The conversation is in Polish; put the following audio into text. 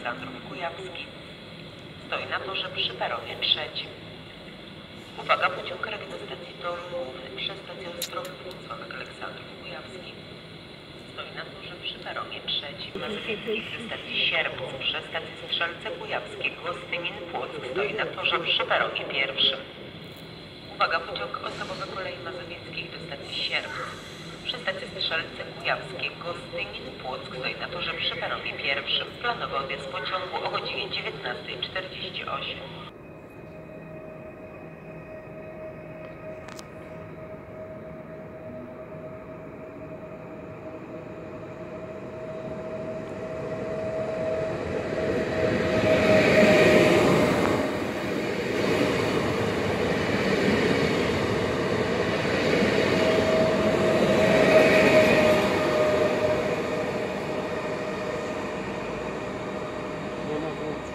Aleksandrów Kujawski. Stoi na torze przy peronie trzecim. Uwaga, pociąg Kraków do stacji toru główny przez stację Ostrowów Włocławek Aleksandrów Kujawski. Stoi na torze przy peronie trzecim. Mazowiecki ze stacji Sierpów przez stację Strzelce Kujawskie Gostynin Płock stoi na torze przy peronie pierwszym. Uwaga, pociąg osobowy kolei mazowieckich do stacji Sierpów przy stacji Strzelce Kujawskie Gostynin Płock stoi na torze przy peronie pierwszym. Planowy odjazd pociągu o godzinie 19:48. Nie ma